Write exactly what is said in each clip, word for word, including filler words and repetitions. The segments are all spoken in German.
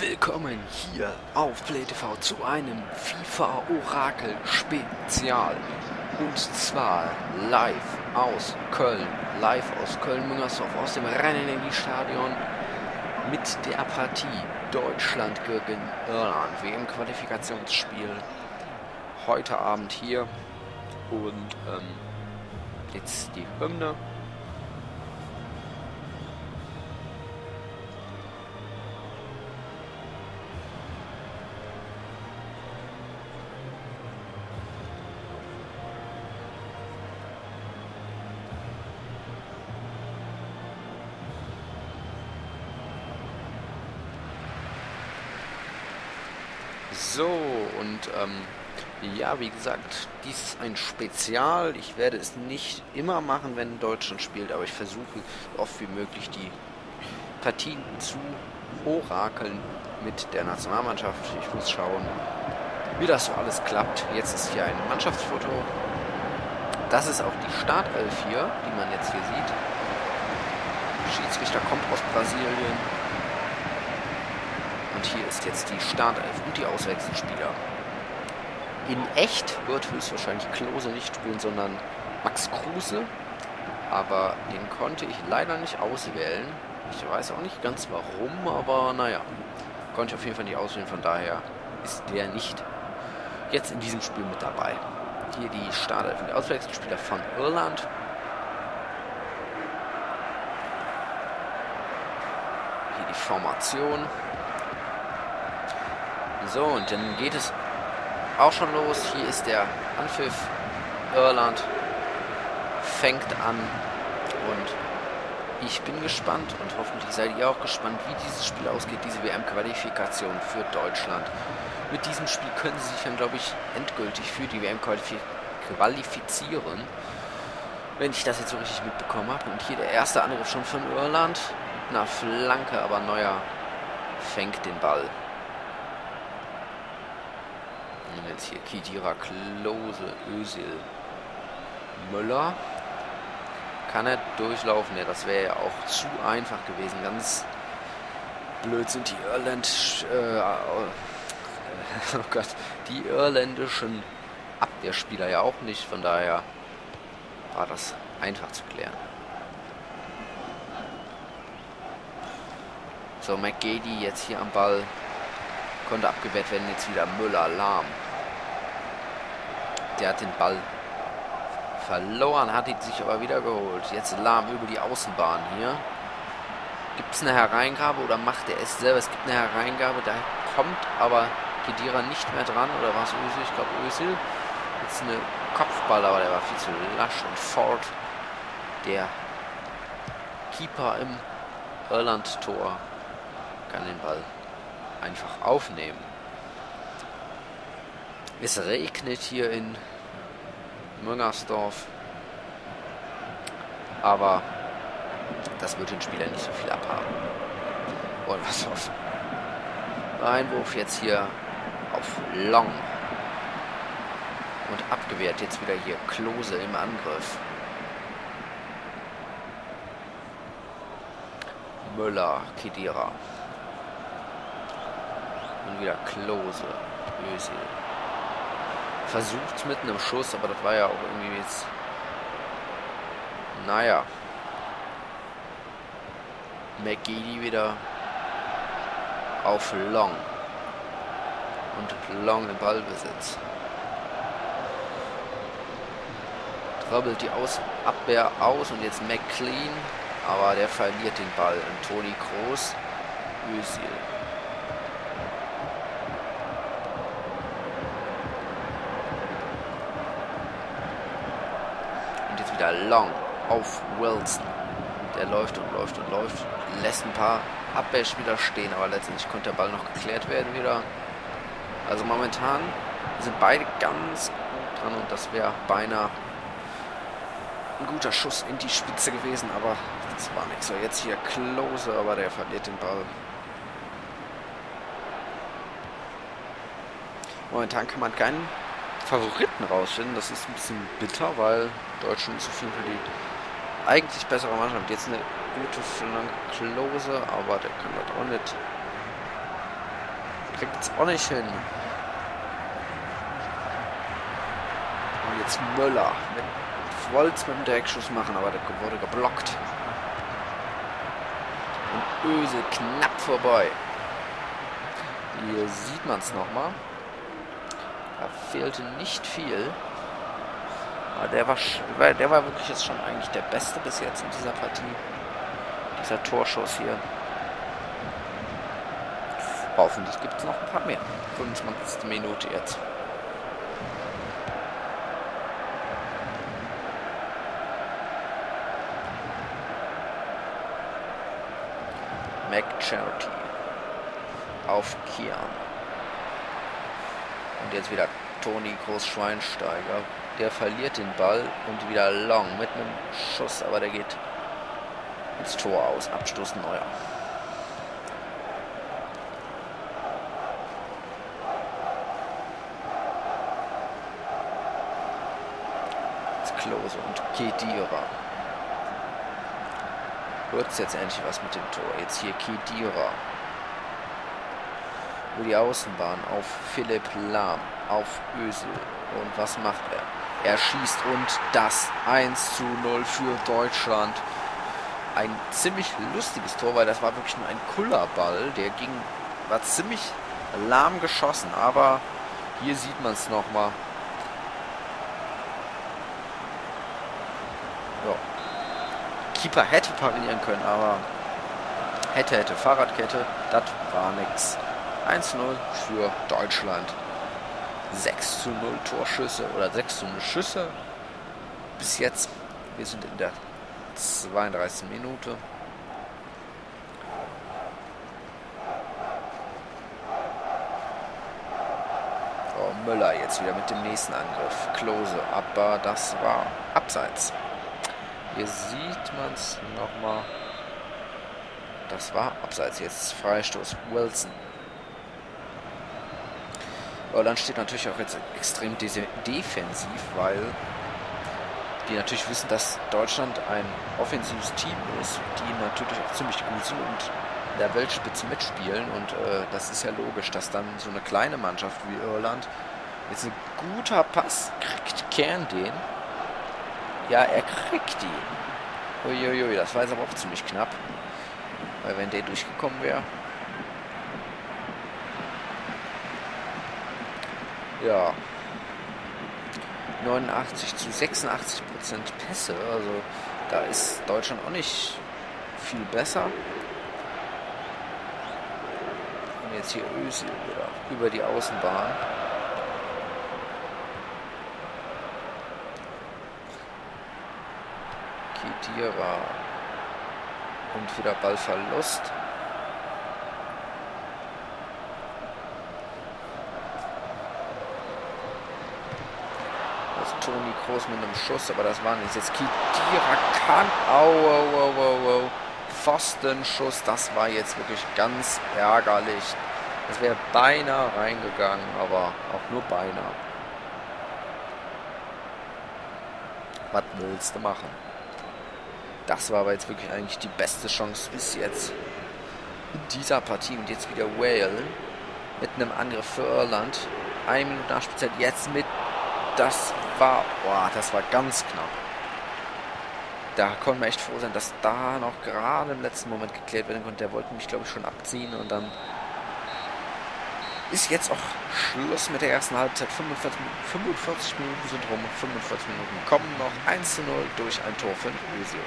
Willkommen hier auf PlayTV zu einem FIFA-Orakel-Spezial. Und zwar live aus Köln. Live aus Köln-Müngersdorf, aus dem Rhein-Energiestadion mit der Partie Deutschland gegen Irland. W M-Qualifikationsspiel heute Abend hier. Und ähm, jetzt die Hymne. So, und ähm, ja, wie gesagt, dies ist ein Spezial. Ich werde es nicht immer machen, wenn Deutschland spielt, aber ich versuche so oft wie möglich die Partien zu orakeln mit der Nationalmannschaft. Ich muss schauen, wie das so alles klappt. Jetzt ist hier ein Mannschaftsfoto. Das ist auch die Startelf hier, die man jetzt hier sieht. Der Schiedsrichter kommt aus Brasilien. Und hier ist jetzt die Startelf und die Auswechselspieler. In echt wird höchstwahrscheinlich Klose nicht spielen, sondern Max Kruse. Aber den konnte ich leider nicht auswählen. Ich weiß auch nicht ganz warum, aber naja. Konnte ich auf jeden Fall nicht auswählen, von daher ist der nicht jetzt in diesem Spiel mit dabei. Hier die Startelf und die Auswechselspieler von Irland. Hier die Formation. So, und dann geht es auch schon los. Hier ist der Anpfiff. Irland fängt an. Und ich bin gespannt und hoffentlich seid ihr auch gespannt, wie dieses Spiel ausgeht, diese W M-Qualifikation für Deutschland. Mit diesem Spiel können sie sich dann, glaube ich, endgültig für die W M qualifizieren. Wenn ich das jetzt so richtig mitbekommen habe. Und hier der erste Angriff schon von Irland. Mit einer Flanke, aber Neuer fängt den Ball. Und jetzt hier Khedira, Klose, Özil, Müller. Kann er durchlaufen? Ja, das wäre ja auch zu einfach gewesen. Ganz blöd sind die Irland, äh, oh Gott, die irländischen Abwehrspieler ja auch nicht. Von daher war das einfach zu klären. So, McGeady jetzt hier am Ball. Konnte abgewehrt werden, jetzt wieder Müller, Lahm. Der hat den Ball verloren, hat ihn sich aber wieder geholt. Jetzt Lahm über die Außenbahn hier. Gibt es eine Hereingabe oder macht er es selber? Es gibt eine Hereingabe, da kommt aber Khedira nicht mehr dran. Oder war es Özil? Ich glaube Özil. Jetzt eine Kopfball, aber der war viel zu lasch. Und Ford, der Keeper im Irland-Tor, kann den Ball einfach aufnehmen. Es regnet hier in Müngersdorf, aber das wird den Spielern nicht so viel abhaben. Und was auf Einwurf jetzt hier auf Long und abgewehrt. Jetzt wieder hier Klose im Angriff. Müller, Khedira. Und wieder Klose, Özil. Versucht mit einem Schuss, aber das war ja auch irgendwie jetzt... Naja. McGeady wieder auf Long. Und Long im Ballbesitz. Dribbelt die aus Abwehr aus und jetzt McLean. Aber der verliert den Ball. Und Toni Kroos, Özil. Wieder Long auf Wilson. Der läuft und läuft und läuft. Lässt ein paar Abwehrspieler stehen, aber letztendlich konnte der Ball noch geklärt werden wieder. Also momentan sind beide ganz gut dran und das wäre beinahe ein guter Schuss in die Spitze gewesen, aber das war nichts. So, jetzt hier Klose, aber der verliert den Ball. Momentan kann man keinen Favoriten rausfinden. Das ist ein bisschen bitter, weil Deutschland ist auf jeden Fall die eigentlich bessere Mannschaft. Jetzt eine gute Flanke Klose, aber der kann das auch nicht kriegt es auch nicht hin. Und jetzt Müller. Wollte es mit dem Direktschuss machen, aber der wurde geblockt. Und Özil knapp vorbei. Hier sieht man es nochmal. Da fehlte nicht viel. Aber der war, der war wirklich jetzt schon eigentlich der Beste bis jetzt in dieser Partie. Dieser Torschuss hier. Hoffentlich gibt es noch ein paar mehr. fünfundzwanzigste Minute jetzt. McCarthy auf Kian. Und jetzt wieder Toni Groß-Schweinsteiger. Der verliert den Ball und wieder Long mit einem Schuss, aber der geht ins Tor aus. Abstoß Neuer. Jetzt Klose und Khedira. Wird es jetzt endlich was mit dem Tor. Jetzt hier Khedira. Über die Außenbahn auf Philipp Lahm, auf Özil. Und was macht er? Er schießt und das eins zu null für Deutschland. Ein ziemlich lustiges Tor, weil das war wirklich nur ein Kullerball. Der ging, war ziemlich lahm geschossen, aber hier sieht man es nochmal. Ja. Keeper hätte parieren können, aber hätte, hätte, Fahrradkette, das war nix. eins zu null für Deutschland. sechs zu null Torschüsse oder sechs zu null Schüsse bis jetzt. Wir sind in der zweiunddreißigsten Minute. Oh, Müller jetzt wieder mit dem nächsten Angriff. Klose, aber das war abseits. Hier sieht man es nochmal. Das war abseits. Jetzt Freistoß. Wilson. Irland steht natürlich auch jetzt extrem de defensiv, weil die natürlich wissen, dass Deutschland ein offensives Team ist, die natürlich auch ziemlich gut sind und in der Weltspitze mitspielen. Und äh, das ist ja logisch, dass dann so eine kleine Mannschaft wie Irland jetzt ein guter Pass kriegt. Kern den. Ja, er kriegt die. Uiuiui, das war jetzt aber auch ziemlich knapp. Weil wenn der durchgekommen wäre... Ja, neunundachtzig zu sechsundachtzig Prozent Pässe, also da ist Deutschland auch nicht viel besser. Und jetzt hier Özil wieder über die Außenbahn. Khedira und wieder Ballverlust. Toni Kroos mit einem Schuss, aber das war nichts. Jetzt Khedira kann. Au, au, au, au, au. Pfostenschuss, das war jetzt wirklich ganz ärgerlich. Das wäre beinahe reingegangen, aber auch nur beinahe. Was willst du machen? Das war aber jetzt wirklich eigentlich die beste Chance bis jetzt in dieser Partie. Und jetzt wieder Wales mit einem Angriff für Irland. Eine Minute Nachspielzeit, jetzt mit. Das war, boah, das war ganz knapp. Da konnten wir echt froh sein, dass da noch gerade im letzten Moment geklärt werden konnte. Der wollte mich, glaube ich, schon abziehen. Und dann ist jetzt auch Schluss mit der ersten Halbzeit. fünfundvierzig, fünfundvierzig Minuten sind rum. fünfundvierzig Minuten kommen noch. eins zu null durch ein Tor für Özil.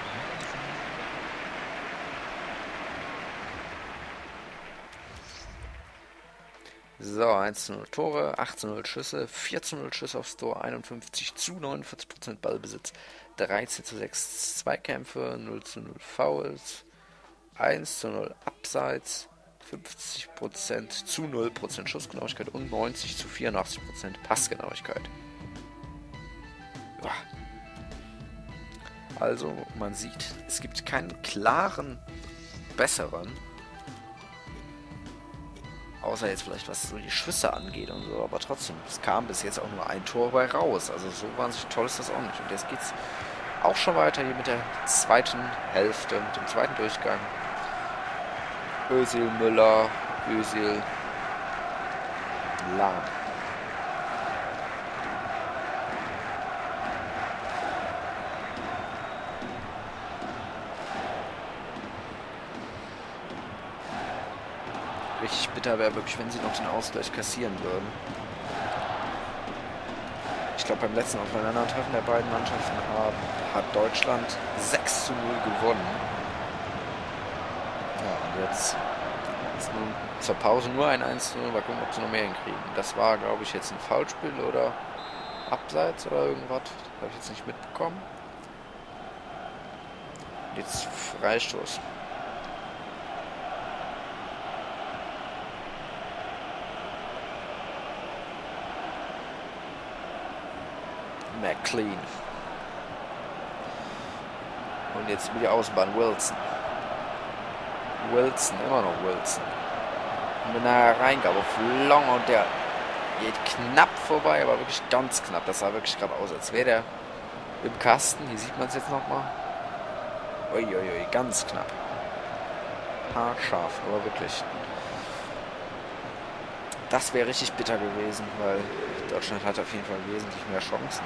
So, eins zu null Tore, acht zu null Schüsse, vier zu null Schüsse aufs Tor, einundfünfzig zu neunundvierzig Prozent Ballbesitz, dreizehn zu sechs Zweikämpfe, null zu null Fouls, eins zu null Abseits, fünfzig Prozent zu null Prozent Schussgenauigkeit und neunzig zu vierundachtzig Prozent Passgenauigkeit. Ja. Also, man sieht, es gibt keinen klaren besseren. Außer jetzt vielleicht, was so die Schüsse angeht und so. Aber trotzdem, es kam bis jetzt auch nur ein Tor bei raus. Also so wahnsinnig toll ist das auch nicht. Und jetzt geht es auch schon weiter hier mit der zweiten Hälfte, mit dem zweiten Durchgang. Özil, Müller, Özil, lahm. Richtig bitter wäre wirklich, wenn sie noch den Ausgleich kassieren würden. Ich glaube, beim letzten Aufeinandertreffen der beiden Mannschaften hat, hat Deutschland sechs zu null gewonnen. Ja, und jetzt ist nun zur Pause nur ein eins zu null. Mal gucken, ob sie noch mehr hinkriegen. Das war, glaube ich, jetzt ein Foulspiel oder Abseits oder irgendwas. Das habe ich jetzt nicht mitbekommen. Jetzt Freistoß. McLean. Und jetzt über die Außenbahn Wilson. Wilson, immer noch Wilson. Und mit einer Reingabe auf Long und der geht knapp vorbei, aber wirklich ganz knapp. Das sah wirklich gerade aus, als wäre der im Kasten. Hier sieht man es jetzt nochmal. Uiuiui, ganz knapp. Haarscharf, aber wirklich. Das wäre richtig bitter gewesen, weil Deutschland hat auf jeden Fall wesentlich mehr Chancen.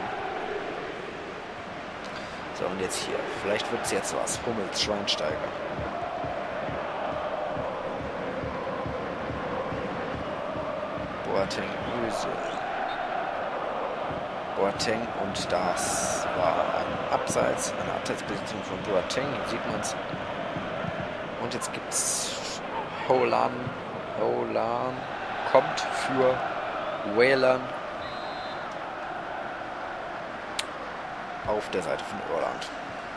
So, und jetzt hier. Vielleicht wird es jetzt was. Hummels, Schweinsteiger. Boateng, Özil. Boateng und das war ein Abseits, eine Abseitsposition von Boateng. Hier sieht man es. Und jetzt gibt es Holan. Holan kommt für Wayland auf der Seite von Irland.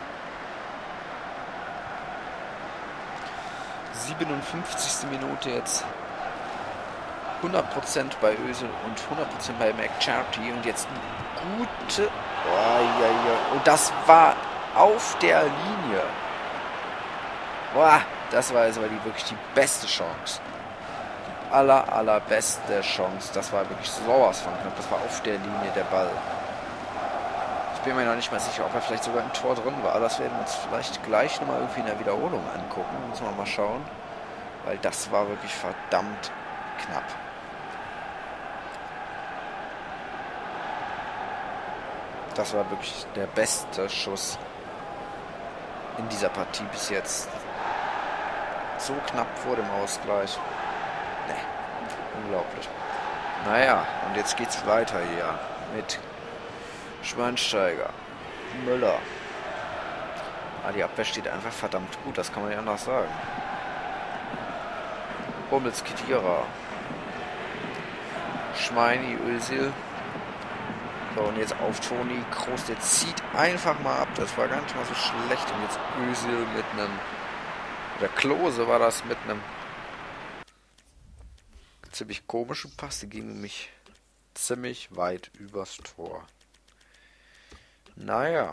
siebenundfünfzigste Minute jetzt. hundert Prozent bei Özil und hundert Prozent bei McCarthy. Und jetzt eine gute... Oh, ja, ja. Und das war auf der Linie. Boah, das war also die, wirklich die beste Chance. Die aller, allerbeste Chance. Das war wirklich sowas von knapp. Das war auf der Linie der Ball. Ich bin mir noch nicht mal sicher, ob er vielleicht sogar im Tor drin war. Das werden wir uns vielleicht gleich nochmal irgendwie in der Wiederholung angucken. Müssen wir mal schauen. Weil das war wirklich verdammt knapp. Das war wirklich der beste Schuss in dieser Partie bis jetzt. So knapp vor dem Ausgleich. Ne, unglaublich. Naja, und jetzt geht's weiter hier mit Schweinsteiger, Müller. Ah, die Abwehr steht einfach verdammt gut, das kann man ja anders sagen. Hummels, Khedira. Schweini, Özil. So, und jetzt auf Toni Kroos. Der zieht einfach mal ab. Das war gar nicht mal so schlecht. Und jetzt Özil mit einem... Oder Klose war das mit einem ziemlich komischen Pass. Die ging nämlich ziemlich weit übers Tor. Naja.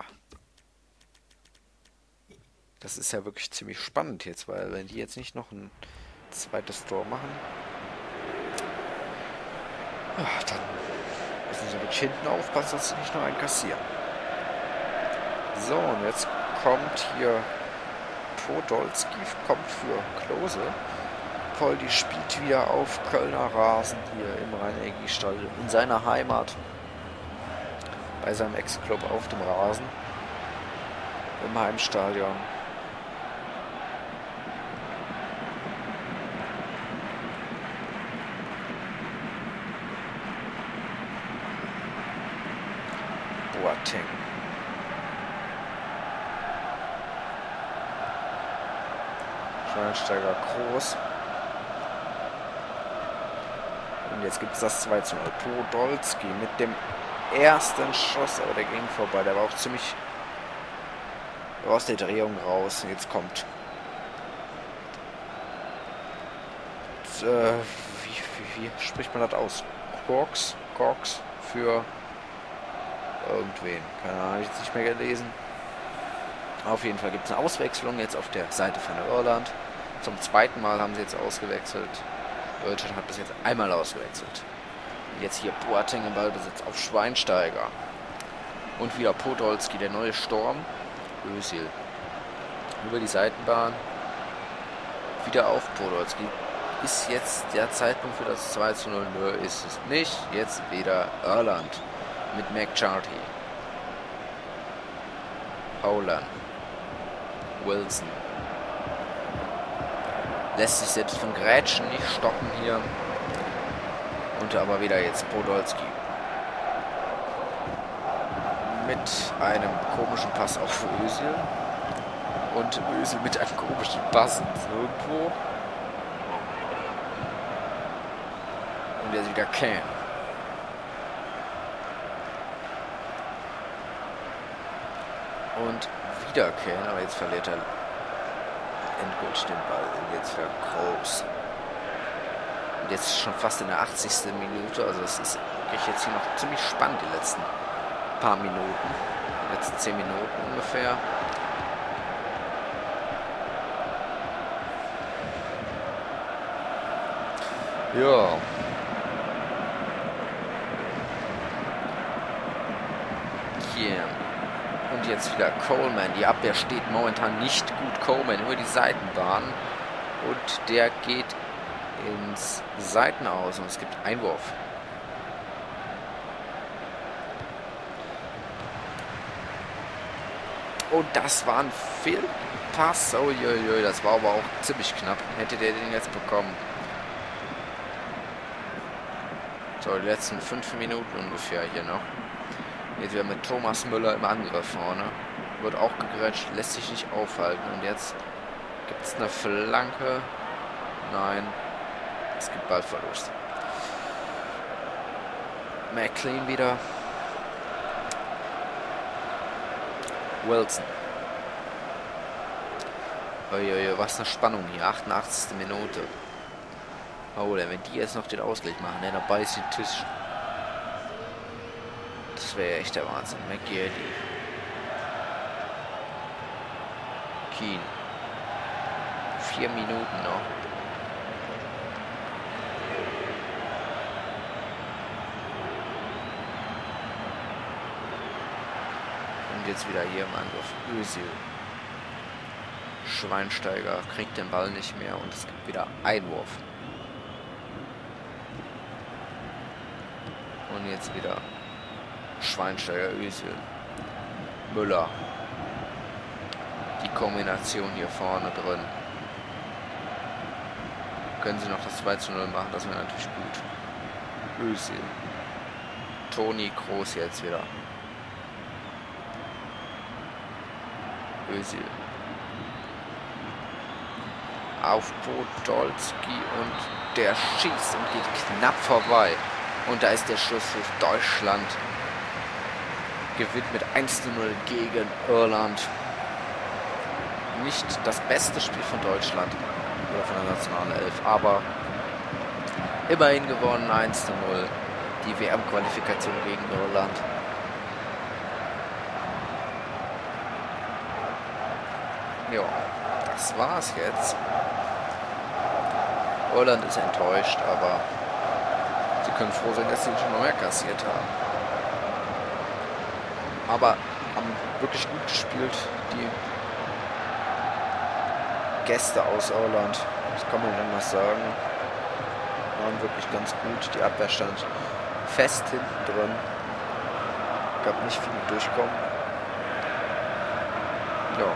Das ist ja wirklich ziemlich spannend jetzt, weil wenn die jetzt nicht noch ein zweites Tor machen, ach, dann müssen sie wirklich hinten aufpassen, dass sie nicht noch einen kassieren. So, und jetzt kommt hier Podolski, kommt für Klose. Poldi spielt wieder auf Kölner Rasen hier im Rhein-Energiestadion in seiner Heimat. Bei seinem Ex-Club auf dem Rasen. Im Heimstadion. Boateng. Schweinsteiger, Kroos. Und jetzt gibt es das zwei zu null. Podolski mit dem ersten Schuss, aber der ging vorbei. Der war auch ziemlich aus der Drehung raus. Und jetzt kommt und, äh, wie, wie, wie spricht man das aus? Corks? Corks für irgendwen. Keine Ahnung, habe ich jetzt nicht mehr gelesen. Auf jeden Fall gibt es eine Auswechslung jetzt auf der Seite von Irland. Zum zweiten Mal haben sie jetzt ausgewechselt. Deutschland hat bis jetzt einmal ausgewechselt. Jetzt hier Boateng im Ballbesitz auf Schweinsteiger. Und wieder Podolski, der neue Sturm. Özil. Über die Seitenbahn. Wieder auf Podolski. ist jetzt der Zeitpunkt für das zwei zu null. Nö, ist es nicht. Jetzt wieder Irland mit McCarthy. Howland. Wilson. Lässt sich selbst von Grätschen nicht stoppen hier. Und aber wieder jetzt Podolski. Mit einem komischen Pass auf Özil. Und Özil mit einem komischen Pass irgendwo. Und jetzt wieder Kane. Und wieder Kane, aber jetzt verliert er endgültig den Ball. Und jetzt wieder Groß. Und jetzt schon fast in der achtzigsten Minute. Also es ist wirklich jetzt hier noch ziemlich spannend, die letzten paar Minuten. Die letzten zehn Minuten ungefähr. Ja. Hier. Und jetzt wieder Coleman. Die Abwehr steht momentan nicht gut. Coleman über die Seitenbahn. Und der geht ins Seitenaus. Und es gibt Einwurf. Und das war ein Fehlpass. Oh, jö, jö, das war aber auch ziemlich knapp. Hätte der den jetzt bekommen. So, die letzten fünf Minuten ungefähr hier noch. Jetzt wieder mit Thomas Müller im Angriff vorne. Wird auch gegrätscht, lässt sich nicht aufhalten. Und jetzt gibt es eine Flanke. Nein, es gibt Ballverlust. McLean wieder. Wilson. Uiuiui, was eine Spannung hier. achtundachtzigste Minute. Oh, wenn die jetzt noch den Ausgleich machen, ne, dann beißt den Tisch. Das wäre echt der Wahnsinn. McGeady. Keane. Vier Minuten noch. Und jetzt wieder hier im Angriff. Özil. Schweinsteiger kriegt den Ball nicht mehr und es gibt wieder Einwurf. Und jetzt wieder Schweinsteiger, Özil, Müller. Die Kombination hier vorne drin. Können sie noch das zwei zu null machen, das wäre natürlich gut. Özil. Toni Kroos jetzt wieder. Özil. Auf Podolski und der schießt und geht knapp vorbei. Und da ist der Schuss für Deutschland. Gewinnt mit eins zu null gegen Irland. Nicht das beste Spiel von Deutschland oder von der Nationalelf, aber immerhin gewonnen eins zu null. Die W M-Qualifikation gegen Irland. Ja, das war's jetzt. Irland ist enttäuscht, aber sie können froh sein, dass sie schon noch mehr kassiert haben. Aber haben wirklich gut gespielt, die Gäste aus Irland. Das kann man nicht anders sagen. Waren wirklich ganz gut. Die Abwehr stand fest hinten drin. Gab nicht viel Durchkommen. Ja.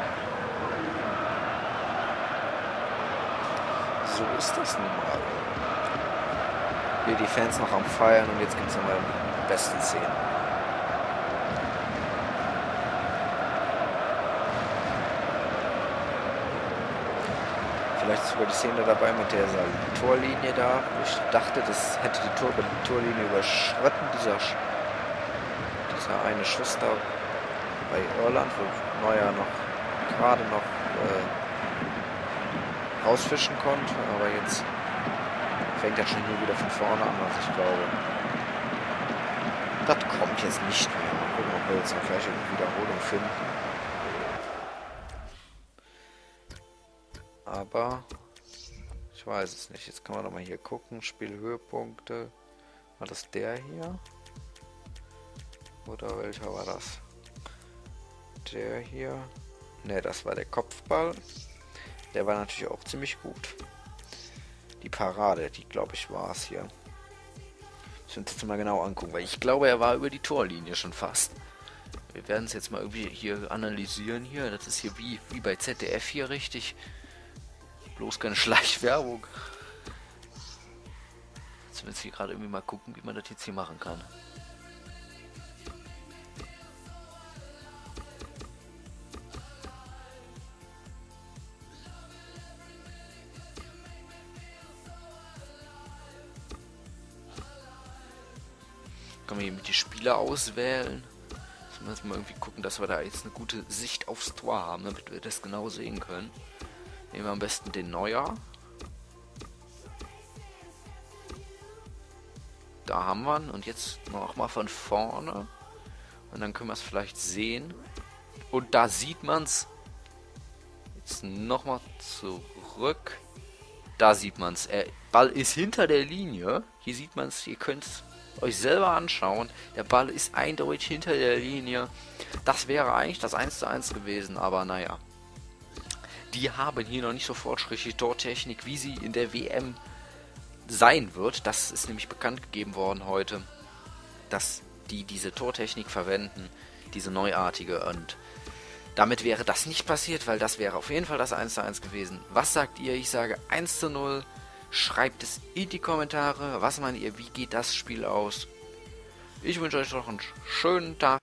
So ist das nun mal. Hier die Fans noch am Feiern und jetzt gibt es nochmal die besten Szenen. Vielleicht sogar die Szene dabei mit der Torlinie da. Ich dachte, das hätte die, Tor die Torlinie überschritten, dieser, dieser eine Schuss da bei Irland, wo Neuer noch gerade noch äh, rausfischen konnte. Aber jetzt fängt er schon hier wieder von vorne an, was ich glaube. Das kommt jetzt nicht mehr. Mal gucken, ob wir jetzt noch gleich eine Wiederholung finden. Aber ich weiß es nicht. Jetzt kann man doch mal hier gucken. Spielhöhepunkte. War das der hier? Oder welcher war das? Der hier. Ne, das war der Kopfball. Der war natürlich auch ziemlich gut. Die Parade, die glaube ich war es hier. Ich muss jetzt mal genau angucken, weil ich glaube, er war über die Torlinie schon fast. Wir werden es jetzt mal irgendwie hier analysieren hier. Das ist hier wie, wie bei Z D F hier richtig. Bloß keine Schleichwerbung. Jetzt will ich hier gerade irgendwie mal gucken, wie man das jetzt hier machen kann. Können wir hier mit die Spieler auswählen. Müssen wir jetzt mal irgendwie gucken, dass wir da jetzt eine gute Sicht aufs Tor haben, damit wir das genau sehen können. Nehmen wir am besten den Neuer. Da haben wir ihn. Und jetzt noch mal von vorne. Und dann können wir es vielleicht sehen. Und da sieht man es. Jetzt nochmal zurück. Da sieht man es. Der Ball ist hinter der Linie. Hier sieht man es. Ihr könnt es euch selber anschauen. Der Ball ist eindeutig hinter der Linie. Das wäre eigentlich das eins zu eins gewesen. Aber naja. Die haben hier noch nicht so fortschrittliche Tortechnik, wie sie in der W M sein wird. Das ist nämlich bekannt gegeben worden heute, dass die diese Tortechnik verwenden, diese neuartige, und damit wäre das nicht passiert, weil das wäre auf jeden Fall das eins zu eins gewesen. Was sagt ihr? Ich sage eins zu null. Schreibt es in die Kommentare. Was meint ihr? Wie geht das Spiel aus? Ich wünsche euch noch einen schönen Tag.